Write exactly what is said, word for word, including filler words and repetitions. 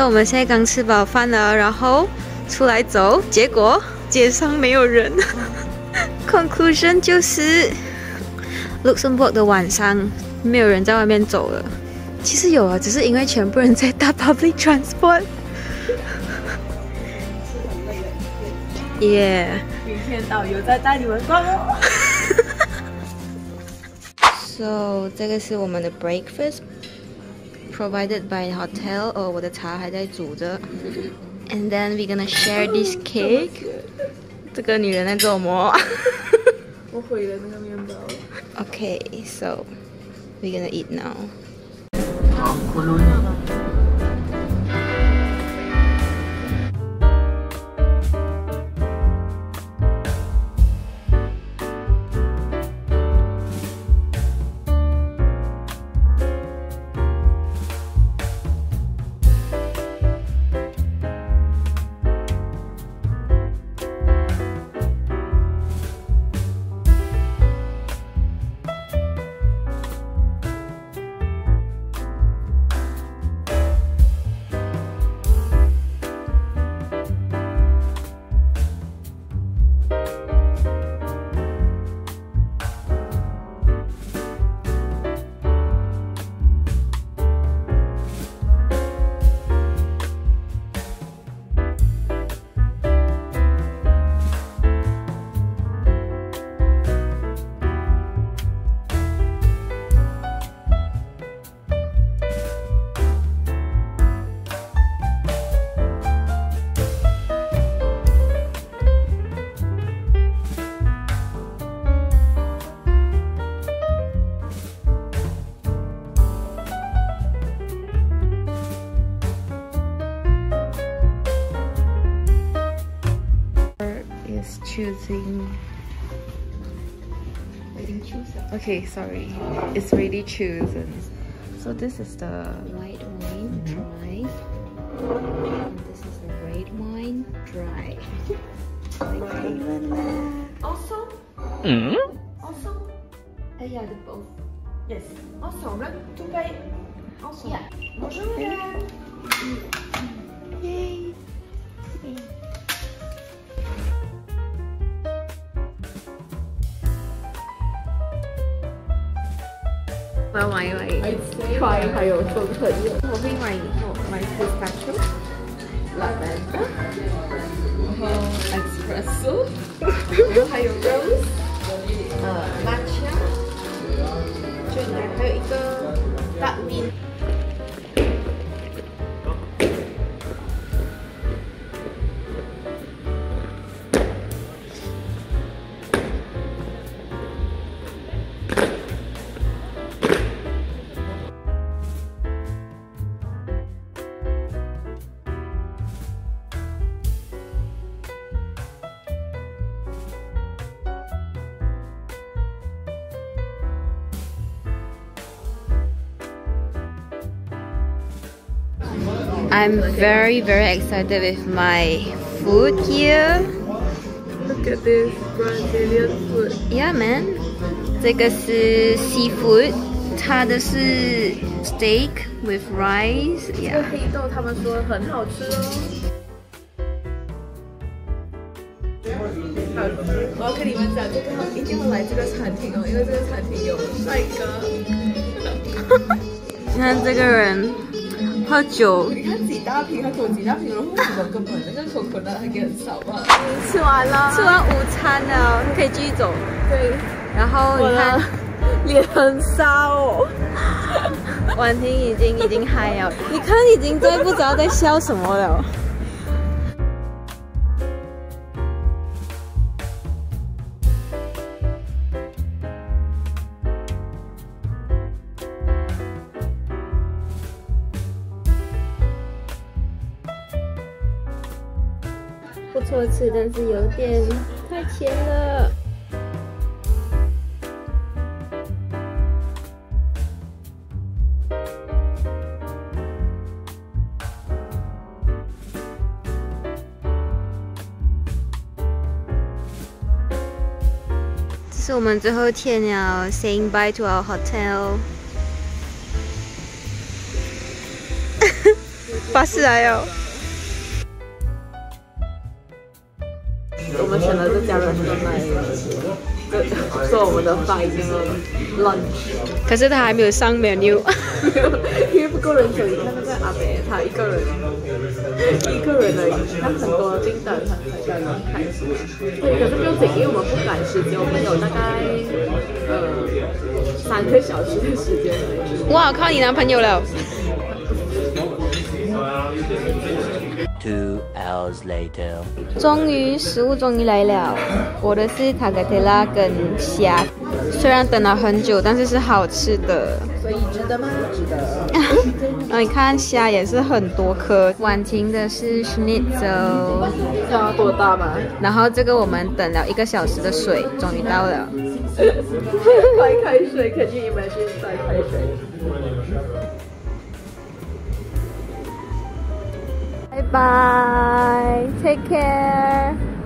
我们现在刚吃饱饭了，然后出来走，结果街上没有人。Conclusion 就是 Luxembourg 的晚上没有人在外面走了。其实有啊，只是因为全部人在搭 public transport。耶！明天导游再带你们逛哦。So 这个是我们的 breakfast provided by hotel。哦，我的茶还在煮着。And then we're gonna share this cake。这个女人在做什么？我毁了那个面包。Okay, so we're gonna eat now. Choosing. Waiting chosen. Okay, sorry. It's really chosen. So this is the white wine dry, and this is the red wine dry. Also. Mm. Also. Uh, yeah, the both. Yes. Also, right? Two bay. Also. Yeah. Bonjour, madame. Yay.我要买一买 try 还有做特约，我会买买 pistachio、lavender， 然后 espresso， 然后还有 rose， 呃 matcha， 就还有一个 dark mint。I'm very very excited with my food here. Look at this Brazilian food. Yeah, man. 这个是 seafood， 它的是 steak with rice. 这个黑豆他们说很好吃哦。好吃！我要跟你们讲，这个一定要来这个餐厅哦，因为这个餐厅有帅哥。 你看这个人。喝酒， 你看几大瓶，他给我几大瓶，然后我根本那个口口呢还给很少嘛。吃完了， 吃完午餐了，可以继续走。 对， 然后你看， 脸很沙哦。 婉婷已经已经嗨了，你看已经在不知道在笑什么了。不错吃，但是有点太甜了。这是我们最后一天了 ，saying bye to our hotel。 巴士来哦。 我们选了这家人的那一个，做我们的 final lunch。 可是他还没有上 menu， 因为不够人手。你看那个阿伯，他一个人，一个人而已，他很多订单他才刚刚开始。对，可是不用紧，因为我们不赶时间，我们有大概呃三个小时的时间而已。 哇，靠你男朋友了。 Two hours later， 终于食物终于来了，我的是塔格特拉跟虾，虽然等了很久，但是是好吃的。 所以值得吗？值得。 然后你看虾也是很多颗。婉婷的是 schnitzel， 知道多大吗？ 然后这个我们等了一个小时的水终于到了。 白开水 ，Can you imagine 白开水？ 拜拜 ，Take care。